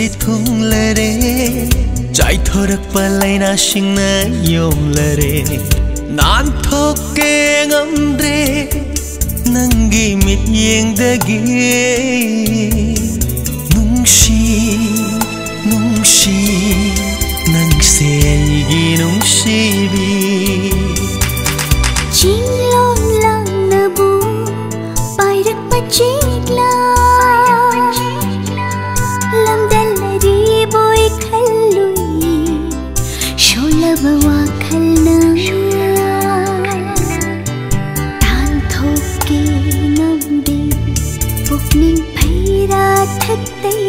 thunglare chai thorak palaina singna yomlare nan thokke ngamdre nangi mit yengdagi nungshi nungshi nang se aigi nungsibi Chinglong lang nabu pairak pachikla lamdalari boy khallui sholabwa khalna tan thokke namde pukning phaira thattai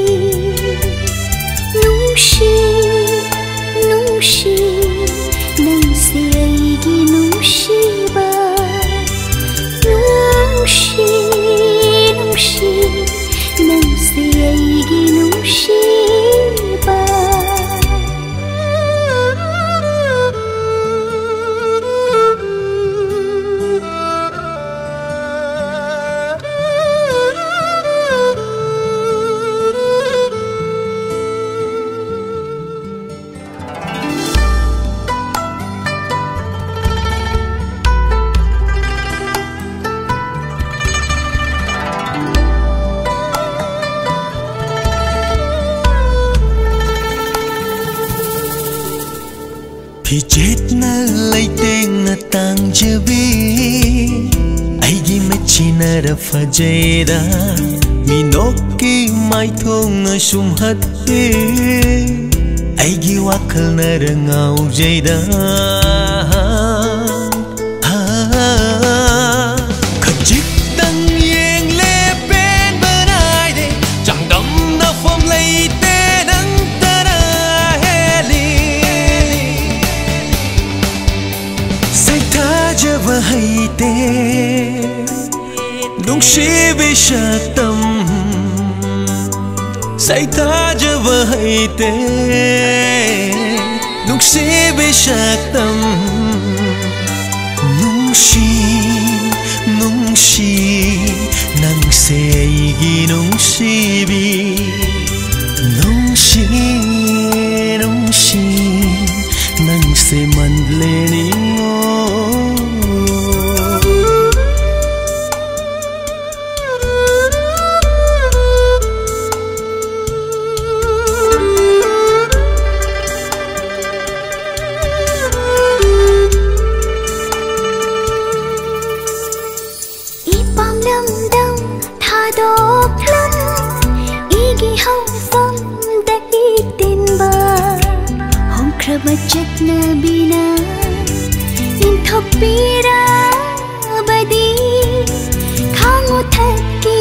nungshi nungshi nang se aigi nungsiba nungshi nungshi nang se aigi nungsiba Thì chết na lấy tên na tang jabi aigi machina ra fajeda minoki mai thong na sum hatte aigi wakal na ra ngau jeda khajik dang yeng le pen banai de chẳng đâm na phong lấy Haite nungshi vishatam saita java haite nungshi vishatam nungshi nungshi nang se aigi nungsibi nungshi nungshi nang se mandleni Bachat na bina in thopira badi khangu thaki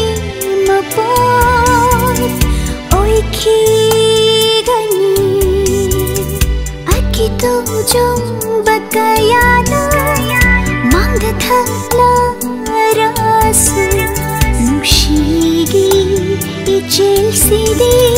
mapot oi khi gani akito jong bakaya na mangda thakla rasu nushigi ichel sidi